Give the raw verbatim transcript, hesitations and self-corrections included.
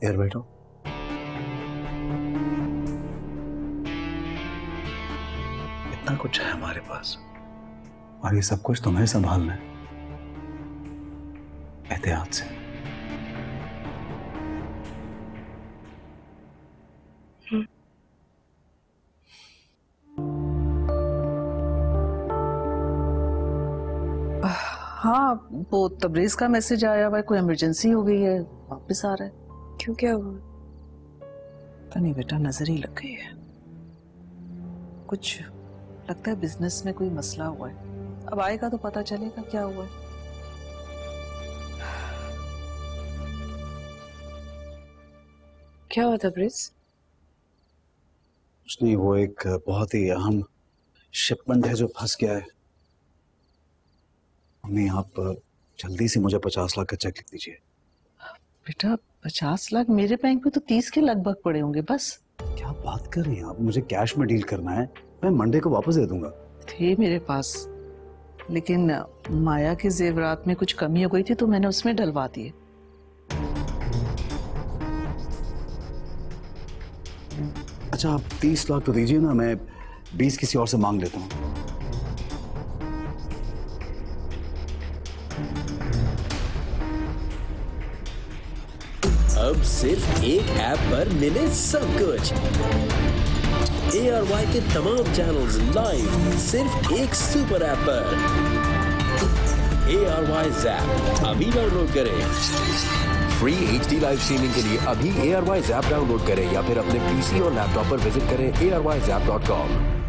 इधर बैठो। इतना कुछ है हमारे पास और ये सब कुछ तुम्हें संभालना है, एहतियात से। हाँ, वो तबरेज का मैसेज आया हुआ है, कोई इमरजेंसी हो गई है, वापस आ रहा है। क्यों, क्या हुआ? पता नहीं बेटा, नजर ही लग गई है। कुछ लगता है बिजनेस में कोई मसला हुआ है। अब आएगा तो पता चलेगा क्या हुआ है। क्या हुआ तबरेज? कुछ नहीं, वो एक बहुत ही अहम शिपमेंट है जो फंस गया है। मम्मी, आप जल्दी से मुझे पचास लाख का चेक लिख दीजिए। बेटा पचास लाख मेरे बैंक में तो तीस के लगभग पड़े होंगे बस। क्या बात कर रही हैं आप? मुझे कैश में डील करना है, मैं मंडे को वापस दे दूंगा। थे मेरे पास, लेकिन माया के जेवरात में कुछ कमी हो गई थी तो मैंने उसमें डलवा दिए। अच्छा, आप तीस लाख तो दीजिए ना, मैं बीस किसी और से मांग लेता हूँ। अब सिर्फ एक ऐप पर मिले सब कुछ। ए आर वाई के तमाम चैनल्स लाइव सिर्फ एक सुपर ऐप पर। ए आर वाई ज़ैप अभी डाउनलोड करें। Free H D live streaming के लिए अभी A R Y Zap download करें या फिर अपने पीसी और लैपटॉप पर विजिट करें A R Y Zap dot com.